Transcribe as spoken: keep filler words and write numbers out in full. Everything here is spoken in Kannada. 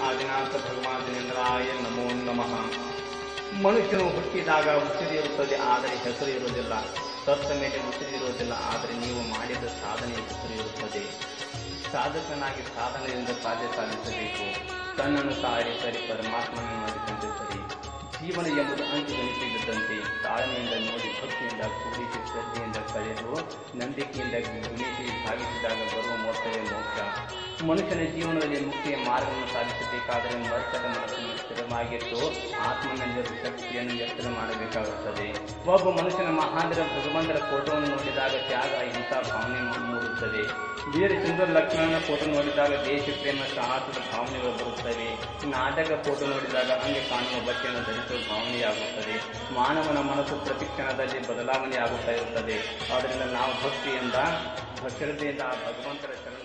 ಆದಿನಾಥ ಭಗವಂತನಿಂದ್ರಾಯ ನಮೋ ನಮಃ. ಮನುಷ್ಯನು ಹುಟ್ಟಿದಾಗ ಉಸಿರು ಇರುತ್ತದೆ, ಆದರೆ ಹೆಸರು ಇರುವುದಿಲ್ಲ. ಸತ್ತ ಮೇಲೆ ಉಸಿರು ಇರುವುದಿಲ್ಲ, ಆದರೆ ನೀವು ಮಾಡಿದ ಸಾಧನೆ ಹೆಸರು ಇರುತ್ತದೆ. ಸಾಧಕನಾಗಿ ಸಾಧನೆಯಿಂದ ಸಾಧ್ಯ ಸಾಧಿಸಬೇಕು. ತನ್ನನ್ನು ಸಾರಿ ಸರಿ ಪರಮಾತ್ಮನನ್ನು ಅರಿತಂತೆ ಸರಿ. ಜೀವನ ಎಂಬುದು ಅಂಚು ಗಣಿಸಿದ್ದಂತೆ ತಾಳ್ಮೆಯಿಂದ ನೋಡಿ ಭಕ್ತಿಯಿಂದ ಕೂಡಿಸಿ ಶ್ರದ್ಧೆಯಿಂದ ಕಳೆದು ನಂಬಿಕೆಯಿಂದ ಗುಣಿಸಿ ಭಾವಿಸಿದಾಗ ಬರುವ ಮೋಕ್ಷವೇ ಮೋಕ್ಷ. ಮನುಷ್ಯನ ಜೀವನದಲ್ಲಿ ಮುಕ್ತಿಯ ಮಾರ್ಗವನ್ನು ಸಾಧಿಸಬೇಕಾದರೆ ಮರ್ಕದ ಮನಸ್ಸನ್ನು ಸ್ಥಿರವಾಗಿಟ್ಟು ಆತ್ಮನಲ್ಲಿರುವ ಶಕ್ತಿಯನ್ನು ಎತ್ತರ ಮಾಡಬೇಕಾಗುತ್ತದೆ. ಒಬ್ಬ ಮನುಷ್ಯನ ಮಹಾಂತರ ಭಗವಂತರ ಫೋಟೋವನ್ನು ನೋಡಿದಾಗ ತ್ಯಾಗ ಅಹಿಂಸಾ ಭಾವನೆ ಮೂಡುತ್ತದೆ. ಬೇರೆ ಸುಂದರ ಲಕ್ಷ್ಮಣನ ಫೋಟೋ ನೋಡಿದಾಗ ದೇಶ ಪ್ರೇಮ ಸಾಹಸದ ಭಾವನೆಗಳು ಬರುತ್ತವೆ. ನಾಟಕ ಫೋಟೋ ನೋಡಿದಾಗ ಹಂಗೆ ಕಾಣುವ ಬಟ್ಟೆಯನ್ನು ಧರಿಸುವ ಭಾವನೆಯಾಗುತ್ತದೆ. ಮಾನವನ ಮನಸ್ಸು ಪ್ರತಿ ಕ್ಷಣದಲ್ಲಿ ಬದಲಾವಣೆಯಾಗುತ್ತಾ ಇರುತ್ತದೆ. ಆದ್ದರಿಂದ ನಾವು ಭಕ್ತಿಯಿಂದ ಶ್ರದ್ಧೆಯಿಂದ ಭಗವಂತರ ಶರಣ